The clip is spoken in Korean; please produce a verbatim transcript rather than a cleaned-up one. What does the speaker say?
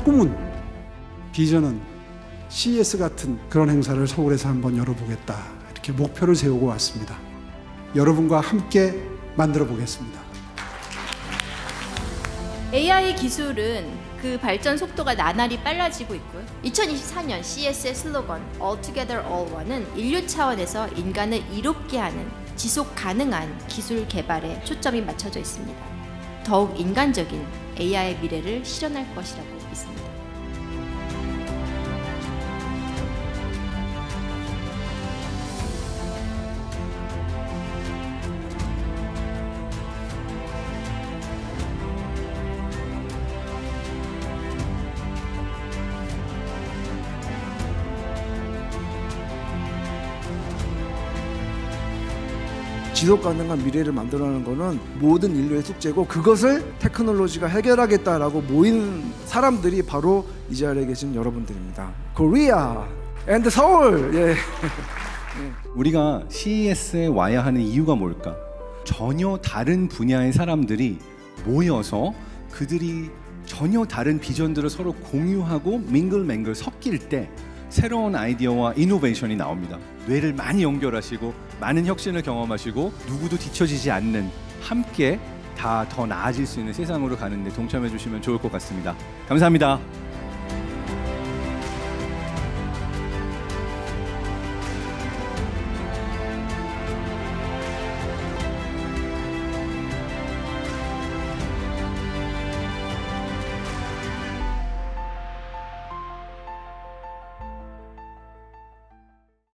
꿈은, 비전은 씨이에스 같은 그런 행사를 서울에서 한번 열어보겠다, 이렇게 목표를 세우고 왔습니다. 여러분과 함께 만들어 보겠습니다. 에이아이 기술은 그 발전 속도가 나날이 빨라지고 있고요. 이천이십사 년 씨이에스의 슬로건 All Together All One은 인류 차원에서 인간을 이롭게 하는 지속 가능한 기술 개발에 초점이 맞춰져 있습니다. 더욱 인간적인 에이아이의 미래를 실현할 것이라고 믿습니다. 지속 가능한 미래를 만들어내는 것은 모든 인류의 숙제고, 그것을 테크놀로지가 해결하겠다라고 모인 사람들이 바로 이 자리에 계신 여러분들입니다. 코리아 앤드 서울. 예. 우리가 씨이에스에 와야 하는 이유가 뭘까? 전혀 다른 분야의 사람들이 모여서 그들이 전혀 다른 비전들을 서로 공유하고 밍글맹글 섞일 때 새로운 아이디어와 이노베이션이 나옵니다. 뇌를 많이 연결하시고 많은 혁신을 경험하시고 누구도 뒤처지지 않는, 함께 다 더 나아질 수 있는 세상으로 가는 데 동참해 주시면 좋을 것 같습니다. 감사합니다.